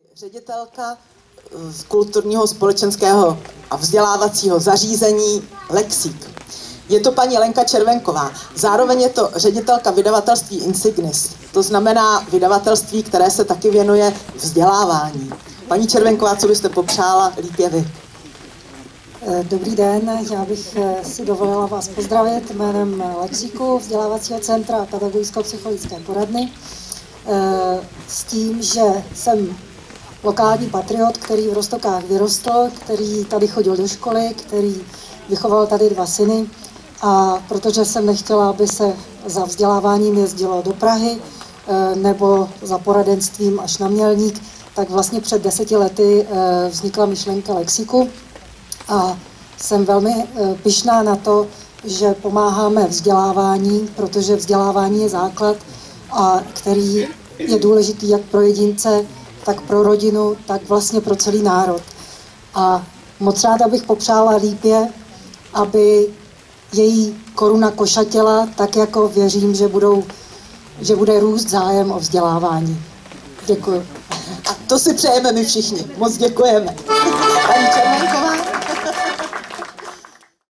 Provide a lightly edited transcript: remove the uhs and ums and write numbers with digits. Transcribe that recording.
Ředitelka z kulturního, společenského a vzdělávacího zařízení Lexík. Je to paní Lenka Červenková. Zároveň je to ředitelka vydavatelství Insignis. To znamená vydavatelství, které se taky věnuje vzdělávání. Paní Červenková, co byste popřála lípě vy? Dobrý den, já bych si dovolila vás pozdravit jménem Lexíku, vzdělávacího centra a pedagogicko-psychologické poradny. S tím, že jsem lokální patriot, který v Roztokách vyrostl, který tady chodil do školy, který vychoval tady 2 syny, a protože jsem nechtěla, aby se za vzděláváním jezdilo do Prahy nebo za poradenstvím až na Mělník, tak vlastně před 10 lety vznikla myšlenka Lexíku a jsem velmi pyšná na to, že pomáháme vzdělávání, protože vzdělávání je základ, a který je důležitý jak pro jedince, tak pro rodinu, tak vlastně pro celý národ. A moc ráda bych popřála lípě, aby její koruna košatěla, tak jako věřím, že bude růst zájem o vzdělávání. Děkuji. A to si přejeme my všichni. Moc děkujeme. Paní Červenková.